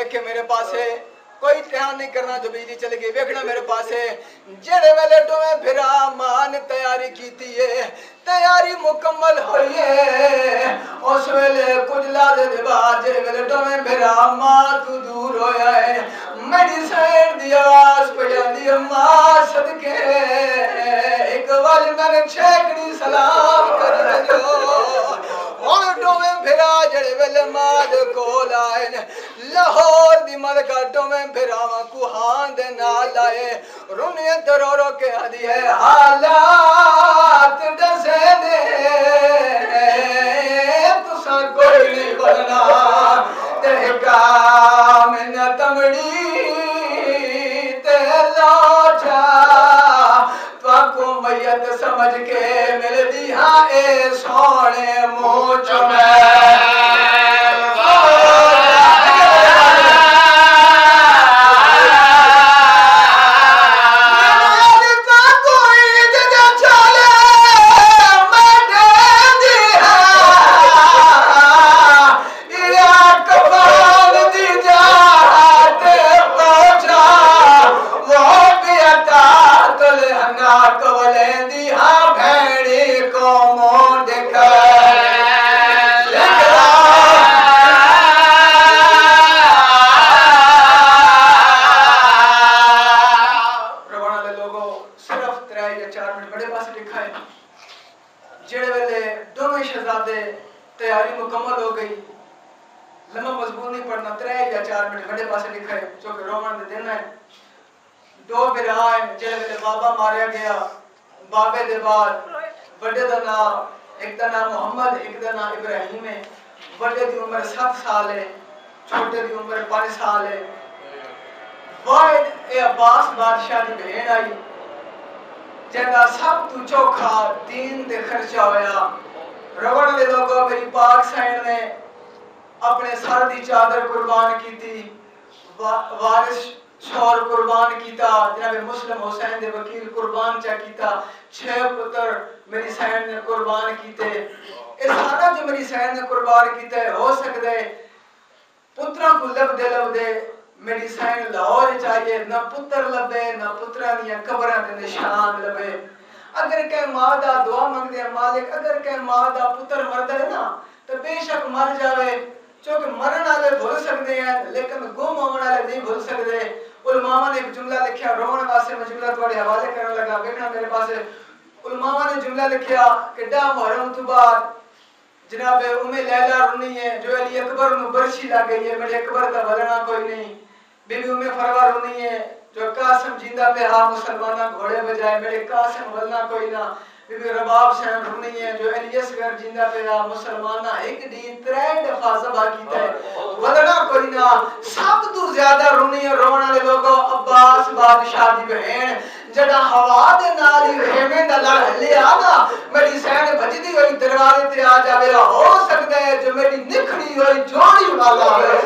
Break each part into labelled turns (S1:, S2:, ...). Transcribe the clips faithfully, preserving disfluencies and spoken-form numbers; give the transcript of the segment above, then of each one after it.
S1: ویکھے میرے پاسے کوئی دھیان نہیں کرنا جو بجلی چلے گئی ویکھنا میرے پاسے جڑے ویلے ڈویں بھرا مان تیاری کیتی ہے تیاری مکمل ہوئی ہے اس ویلے کچھ لادے دے بعد جڑے ویلے ڈویں بھرا ماں تو دور ہویا ہے میری سین دی آواز پہ جاندی ماں صدقے ایک والی میں نے چھیکڑی سلام کر جو اور ڈویں بھرا جڑے ویلے ماں دے کول آئے لاہور دی ملکہ ڈویں بھراواں کو ہاں دے نال آئے رونے درو رو کے آدھی ہے حالات دسے دے تساں کوئی نہیں بننا تے کام نہ تمڑی تے لاچا تو کو میت سمجھ کے مل دی ہاں اے سونے موچ میں بابے دے بعد بڑے دا نام ایک دا نام محمد ایک دا نام ابراہیم ہے بڑے دی عمر سات سال ہے چھوٹے دی عمر پانچ سال ہے واحد اے عباس بادشاہ دی بہن آئی جہاں سب تو چوکھا دین دے خرچہ ہویا روڑ دے لوگوں میری پاک سائن نے اپنے سر دی چادر قربان کی تھی وارث شور قربان کیتا جناب مسلم حسین دے وکیل قربان چا کیتا چھ پتر میری سین نے قربان کیتے اس سارا جو میری سین نے قربان کیتے ہو سکتے پترہ کو لب دے لب دے میری سین لاہور چاہیے نہ پتر لبے نہ پترہ نیا قبرہ دے نشان لبے اگر کہ ماں دا دعا منگ دے مالک اگر کہ ماں دا پتر مرد ہے نا تو بے شک مر جاوے چونکہ مرن والے بھول سکتے ہیں لیکن گم ہونے والے نہیں بھول سکتے علماء نے ایک جملہ لکھیا رومن واسطے میں جملہ تھوڑے حوالے کرنے لگا بیٹھنا میرے پاس علماء نے جملہ لکھیا کہ ڈا محرم تو بعد جناب ام لیلہ رونی ہے جو علی اکبر نو برشی لا گئی ہے میرے اکبر کا بلنا کوئی نہیں بی بی ام فروا رونی ہے جو قاسم جیندہ پہ ہاں مسلمانہ گھوڑے بجائے میرے قاسم بلنا کوئی نہ بی بی رباب سین رونی ہے جو علی اصغر جیندہ پہ ہاں مسلمانہ ایک دین ترین دفعہ ذبح کیتا ہے بلنا کوئی نہ سب تو زیادہ رونی ہے رونا لے لوگوں عباس بادشاہ دی بہن جڑا ہوا دے نالی خیمے دا لڑ لے آنا میری سین بجدی ہوئی دروازے تے آ جاوے ہو سکتا ہے جو میری نکھڑی ہوئی جوڑی والا ہے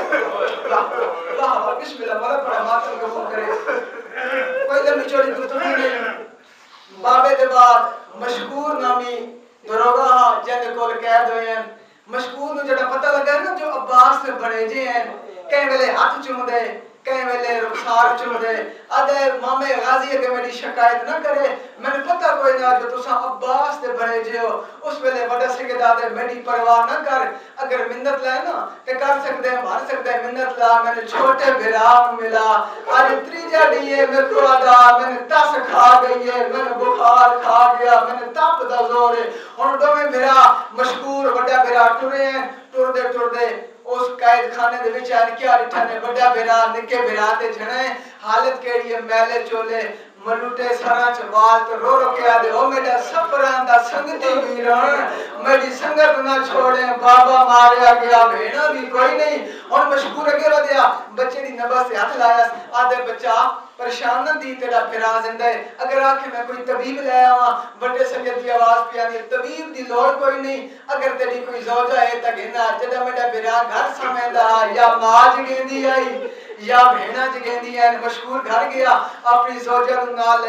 S1: اللہ بسم اللہ مرد پڑھا ماتم قبول کرے کوئی لمبی چوڑی گفتگو نہیں بابے دے بعد مشکور نامی دروگاہ جن کول قید ہوئے ہیں مشکور نو جڑا پتہ لگا ہے نا جو عباس سے بڑے جی ہیں کہیں ویلے ہاتھ چوم دے کہیں ویلے رخسار چوم دے آدھے مامے غازی ہے کہ میری شکایت نہ کرے میں نے پتہ کوئی نہ جو تسا عباس دے بڑے جی ہو اس ویلے بڑا سکتا دے میری پرواہ نہ کر اگر منت لائے نا کہ کر سکتے ہیں مار سکتے ہیں منت لا میں نے چھوٹے بھرام ملا آج تریجہ دیئے میں کو آدھا میں نے تاس کھا گئی ہے میں نے بخار کھا گیا میں نے تاپ دا زور ہے اور دو میں بھرا مشکور بڑا بھرا ٹورے ہیں ٹور دے ٹور دے اس قائد خانے دے وچ آن کیا رٹھنے بڑا بھرا نکے بھرا تے جھنے حالت کیڑی ہے میلے چولے ملوٹے سرا چوال تو رو رو کے آدھے او میڈا سپران دا سنگتی ویران میری سنگت نہ چھوڑیں بابا ماریا گیا بھینا بھی کوئی نہیں اور مشکور اگے رو دیا بچے دی نبا سے ہاتھ لایا آدھے بچہ پریشان نہ دی تیرا پھرا زندہ ہے اگر آکھے میں کوئی طبیب لے آواں بڑے سنگت دی آواز پیانی طبیب دی لوڑ کوئی نہیں اگر تیری کوئی زوجہ ہے تا گھنا جدہ میڈا پھرا گھر سمیدہ یا ماج گیندی آئی یا بھینا جگیندی ہے مشکور گھر گیا اپنی زوجہ نال لیا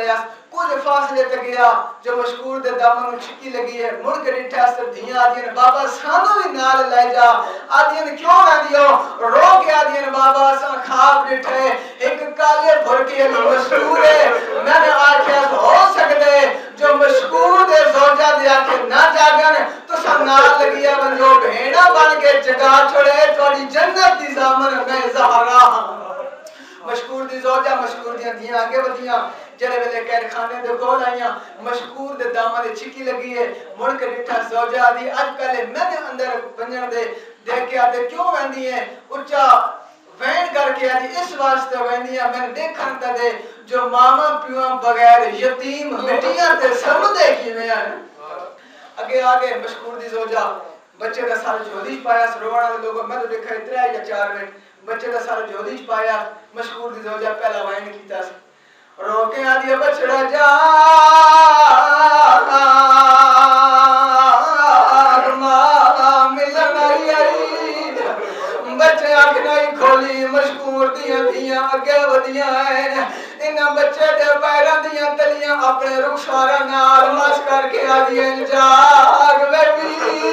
S1: کچھ فاصلے تک گیا جو مشکور دے دامن چھکی لگی ہے مڑ کے ڈٹھا سر دھیاں آدھی بابا سانو بھی نال لے جا آدھی کیوں نہ دیو رو کے آدھی بابا سان خواب ڈٹھے ایک کالے بھر کے علی مشکور ہے میں نے آکھیا ہو سکتے جو مشکور دے زوجہ دے آکھے نہ جاگن تو سا نال لگیا جو بھیڑا بن کے جگہ چھوڑے تھوڑی جنت دی زامن میں زہرا مشکور دی زوجہ مشکور دیاں دیاں آگے ودیاں جڑے ویلے قید خانے دے کول آئیاں مشکور دے دامن دے چھکی لگی ہے مڑ کے ڈٹھا زوجہ دی اج پہلے میں نے اندر ونجن دے دیکھ کے آتے کیوں ویندی ہیں اچھا وین کر کے آدھی اس واسطے ویندی ہیں میں نے دیکھن تا دے جو ماما پیوان بغیر یتیم مٹیاں تے سمدے کی میں آئے اگے آگے مشکور دی زوجہ بچے کا سارا جودیش پایا سروانا لوگوں میں تو دیکھا اترا یا چار منٹ بچے کا سارا جودیش پایا مشکور دی زوجہ پہلا وائن کیتا سی روکے آدھی بچڑا جا ملن آئی آئی بچے آکھنا ہی کھولی مشکور دیاں دیاں اگے ودیاں ہیں انہاں بچے دے پیرہ دیاں تلیاں اپنے رخسارہ نال مس کر کے آدھی جاگ بیٹی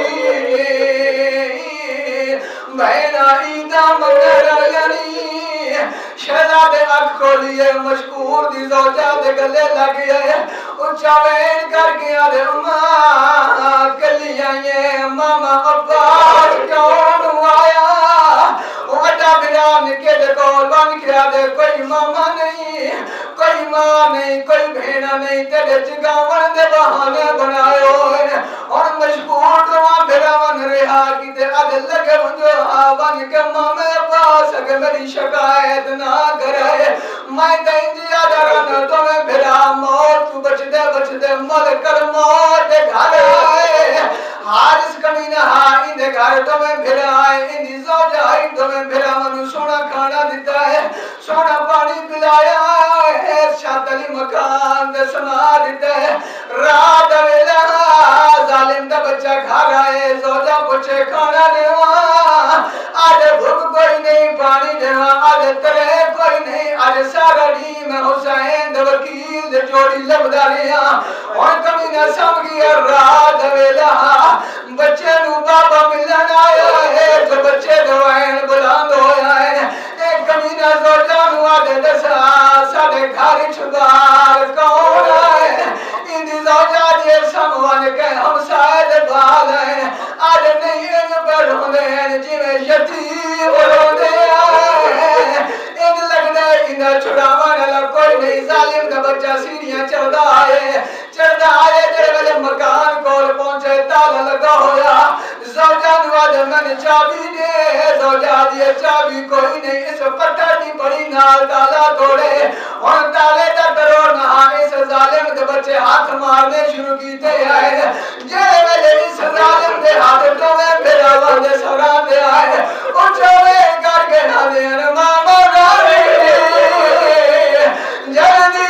S1: بہنا ایدہ مگر یعنی شہزادے اکھ کھولیے مشکور دی زوجہ دے گلے لگے اچھا وین کر کے آدھے اماں کلی آئیے ماما عباس کون آیا وڈا بران کے دے کول بن کے آدھے کوئی ماما نہیں کوئی ماں نہیں کوئی بھینا نہیں تیرے جگاون دے بہانے بنائے ہوئے اور مشکور دعا بھراون رہا کی دے آدھے لگے جو آبان کے ماما عباس اگر میری شکایت نہ کرے میں دینجی آدھران تو میں بھرا موت تو بچ دے بچ دے مل کر موت دے گھر آئے حارس کمینہ ہائی دے گھر تو میں بھرا آئے اندی زوجہ آئی تو میں بھرا منو سونا کھانا دیتا ہے سونا پانی پلایا ہے شاہد علی مکان دے سنا دیتا ہے رات ویلہ ظالم دا بچہ گھر آئے زوجہ پوچھے کھانا دیواں آج بھوک کوئی نہیں پانی دیواں آج ترے کوئی نہیں آج سارا ڈی میں حسین دے وکیل دے جوڑی لبداریاں اور کمینہ سمگی رات ویلہ بچے نو بابا ملن آیا ہے جو بچے دوائن بلند ہویا ہے ایک کمینہ زوجہ نو آدھے دسا ساڑھے گھاری چھدار کون آئے اندی زوجہ دیے سموان کے ہم سائد بال ہیں آج نہیں ان پر ہوندے ہیں جی میں یتیم ہوندے آئے ان لگنے انہیں چھڑاوان اللہ کوئی نہیں ظالم دا بچہ سیڑیاں چڑھدا آئے چڑھدا آئے جڑے والے مکان کول پہنچے تالا لگا ہویا زوجہ نواد من چابی دے زوجہ دیے چابی کوئی نہیں اس پتھر دی بڑی نال تالا توڑے اور تالے دا تروڑ نہا اس ظالم دے بچے ہاتھ مارنے شروع کیتے آئے جڑے والے اس ظالم دے ہاتھ تو میں میرا والے سران دے آئے اچھو میں کر کے نہ دے ماما ناری جلدی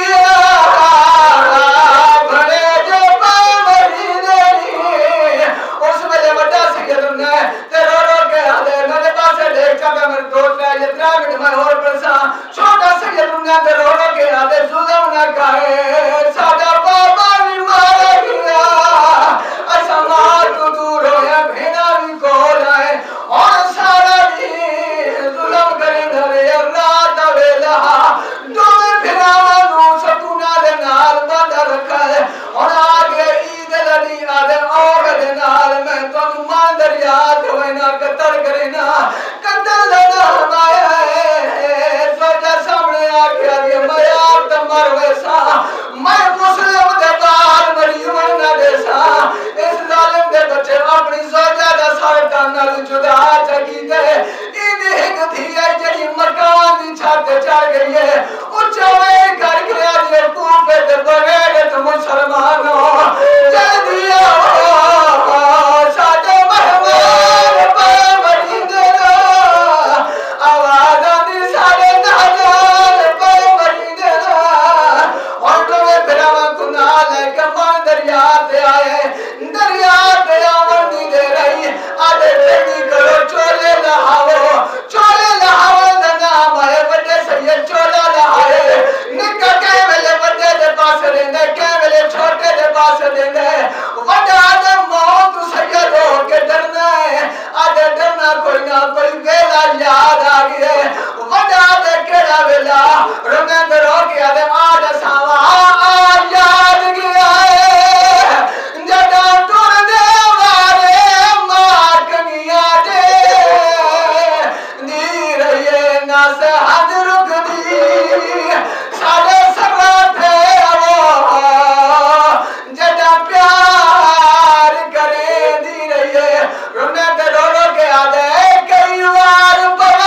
S1: بھرے جو پائے مری دینی اس میں لے بڑا سکت نے تیرو رو کے آدھے میرے پاس دیکھ چاہتا میرے دوست ہے یہ ترہ منٹ میں اور پرسا چھوٹا سکت نے تیرو رو کے آدھے ظلم نہ کھائے سادہ بابا بھی مارا گیا ایسا مار تو دور ہویا بھینا بھی کھولا کوئی نہ کوئی ویلا یاد آ گئے وڈا دے کیڑا ویلا رنگیں دے رو کے آدھے آج ساوا آ یاد گیا ہے جدا ٹور دے وارے ماں کنگیاں دے دی رہیے نہ سے حد رک دی سارے سرات ہے وہ جدا پیار کرے دی رہیے رنگیں دے رو رو کے آدھے کئی وار بڑا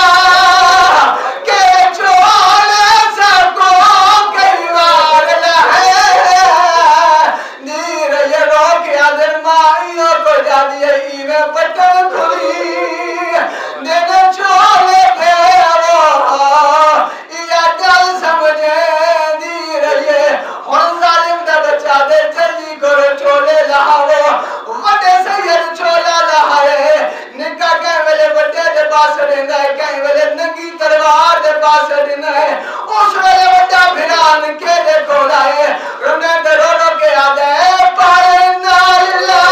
S1: کہ چھوڑے سکو کئی وار لہے دی رہیے رو کے آدھے مائیوں کو جا دیئے ایویں بٹن کھلی دینے چھوڑے تھے وہ یا گل سمجھیں دی رہیے ہن ظالم دا بچہ دے جلدی کرو چھوڑے لہاو وڈے سید چھوڑا لہائے نکا کہیں ویلے وڈے دے پاس رہنا ہے کہیں ویلے ننگی تلوار دے پاس رہنا ہے اس ویلے وڈا بھران کے دے کھوڑا ہے رنے دے رو رو کے آدھے پائے ناللہ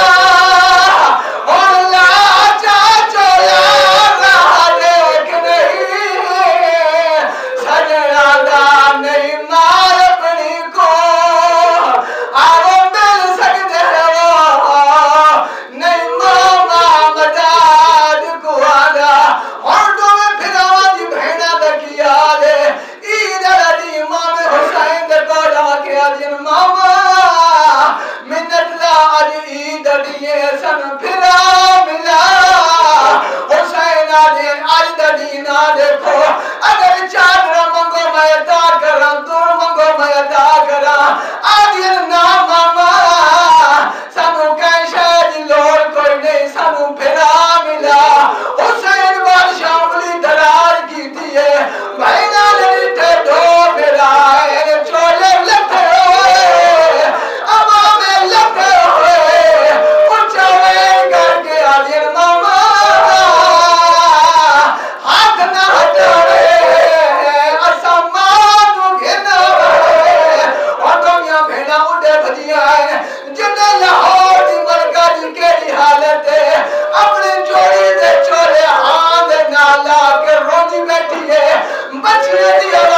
S1: اللہ چاچو رہا دیکھ نہیں سجنہ دا نہیں مار اپنی کو آو مل سکتے ہو نہیں ماما مداد کو آدھا اور تو میں پھراوا دی بہنہ دکیا دے عید علی امام حسین دے کوڑا کے آدھین ماما منت لا آج عید علیے سن پھرا ملا حسین آدھین آج دینا دیکھو اگر چادر منگو میں ادا کرا دور منگو میں ادا کرا آدھین نا ماما سانو کہیں شاید لوڑ کوئی نہیں سانو پھرا ملا حسین بادشاہ انگلی درار کی دیئے بھائینا لیٹے دو میرا ہے چولے لٹھے ہوئے عوام لٹھے ہوئے اچھوے کر کے آدھین ماما ہاتھ نہ ہٹوے اسا ماتو گھنا ہوئے اور دنیا بھینا اڑے بھجیا ہے جنہیں لاہور دی ملکہ دی کیلی حالت ہے اپنے جوڑی دے چولے ہاں دے نالا کے روندی بیٹھی ہے بچنے دی